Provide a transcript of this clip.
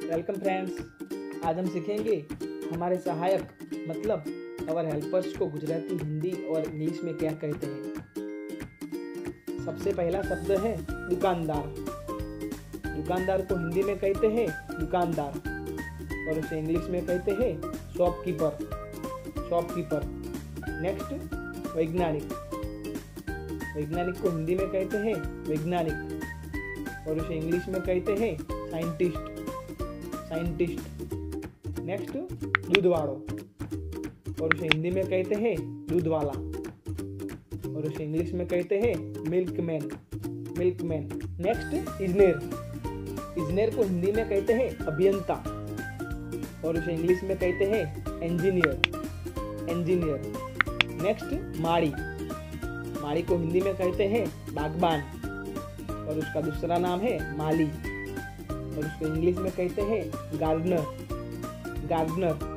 Welcome friends. आज हम सीखेंगे हमारे सहायक मतलब अवर हेल्पर्स को गुजराती, हिंदी और इंग्लिश में क्या कहते हैं। सबसे पहला शब्द है दुकानदार। दुकानदार को हिंदी में कहते हैं दुकानदार और उसे इंग्लिश में कहते हैं शॉपकीपर। शॉपकीपर। नेक्स्ट वैज्ञानिक। वैज्ञानिक को हिंदी में कहते हैं वैज्ञानिक और उसे इंग्लिश में कहते हैं साइंटिस्ट। साइंटिस्ट। नेक्स्ट दूधवाड़ो और उसे हिंदी में कहते हैं दूधवाला और उसे इंग्लिश में कहते हैं milkman. Milkman. Next engineer. Engineer को हिंदी में कहते हैं अभियंता और उसे इंग्लिश में कहते हैं इंजीनियर। इंजीनियर। नेक्स्ट माड़ी। माड़ी को हिंदी में कहते हैं बागबान और उसका दूसरा नाम है माली और उसको इंग्लिश में कहते हैं गार्डनर। गार्डनर।